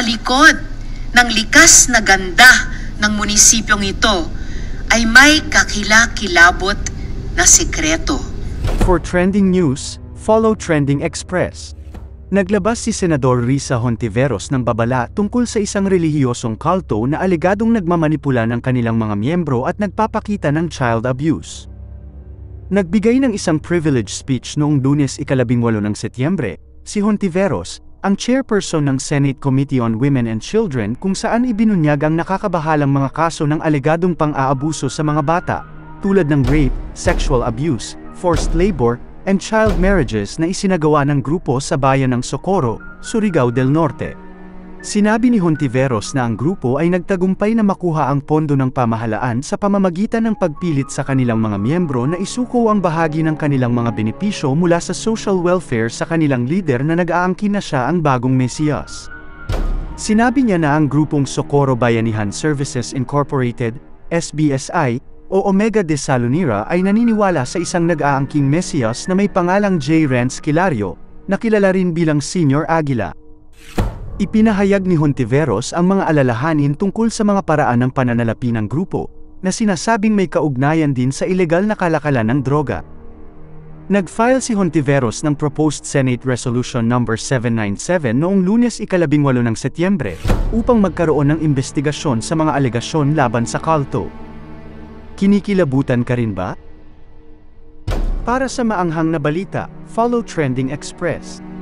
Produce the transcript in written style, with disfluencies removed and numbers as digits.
likod ng likas na ganda ng munisipyong ito ay may kakilakilabot na sekreto. For trending news, follow Trending Express. Naglabas si Senador Risa Hontiveros ng babala tungkol sa isang relihiyosong kulto na alegadong nagmamanipula ng kanilang mga miyembro at nagpapakita ng child abuse. Nagbigay ng isang privilege speech noong Lunes 18 ng Setyembre, si Hontiveros, ang chairperson ng Senate Committee on Women and Children, kung saan ibinunyag ang nakakabahalang mga kaso ng alegadong pang-aabuso sa mga bata, tulad ng rape, sexual abuse, forced labor, and child marriages na isinagawa ng grupo sa bayan ng Socorro, Surigao del Norte. Sinabi ni Hontiveros na ang grupo ay nagtagumpay na makuha ang pondo ng pamahalaan sa pamamagitan ng pagpilit sa kanilang mga miyembro na isuko ang bahagi ng kanilang mga benepisyo mula sa social welfare sa kanilang leader na nag-aangkin na siya ang bagong Mesiyas. Sinabi niya na ang grupong Socorro Bayanihan Services Incorporated, SBSI, o Omega de Salonira ay naniniwala sa isang nag-aangking Mesiyas na may pangalang J. Renz Kilario, na kilala rin bilang Senior Aguila. Ipinahayag ni Hontiveros ang mga alalahanin tungkol sa mga paraan ng pananalapi ng grupo, na sinasabing may kaugnayan din sa ilegal na kalakalan ng droga. Nag-file si Hontiveros ng Proposed Senate Resolution No. 797 noong Lunes 18 ng Setyembre, upang magkaroon ng investigasyon sa mga alegasyon laban sa kulto. Kinikilabutan ka rin ba? Para sa maanghang na balita, follow Trending Express.